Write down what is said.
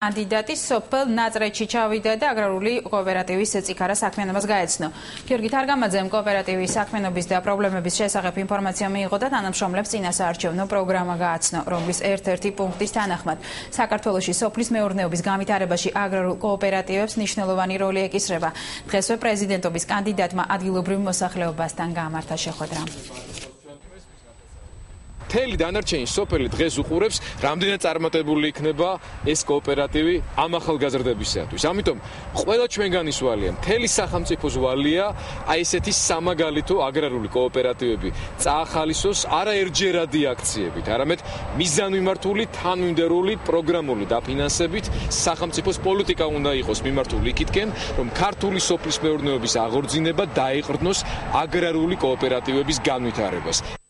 კანდიდატი სოფელ ნაწრეთში ჩავიდა და აგრარული კოოპერატივის წიქარა საქმიანობას გაეცნო. გიორგი თარგამაძემ კოოპერატივის საქმიანობის და პრობლემების შესახებ ინფორმაცია მიიღო და თანამშრომლებს წინასაარჩევნო პროგრამა გააცნო, რომლის ერთ-ერთი პუნქტის თანახმად საქართველოში სოფლის მეურნეობის განვითარებაში აგრარულ კოოპერატივებს მნიშვნელოვანი როლი ეკისრება. დღესვე პრეზიდენტობის კანდიდატმა ადგილობრივ მოსახლეობასთან გამართა შეხვედრა. მთელი დანარჩენი სოფელი დღეს უყურებს, რამდენად წარმატებული იქნება ეს კოოპერატივი ამ ახალგაზრდებისათვის. ამიტომ ყველა ჩვენგანის ვალია, მთელი სახელმწიფოს ვალია, აი ესეთი სამაგალითო აგრარული კოოპერატივები წაახალისოს არა ერთჯერადი აქციებით, არამედ მიზანმიმართული, თანმიმდევრული, პროგრამული დაფინანსებით. სახელმწიფოს პოლიტიკა უნდა იყოს მიმართული იქითკენ, რომ ქართული სოფლის მეურნეობის აღორძინება დაეყრდნოს აგრარული კოოპერატივების განვითარებას.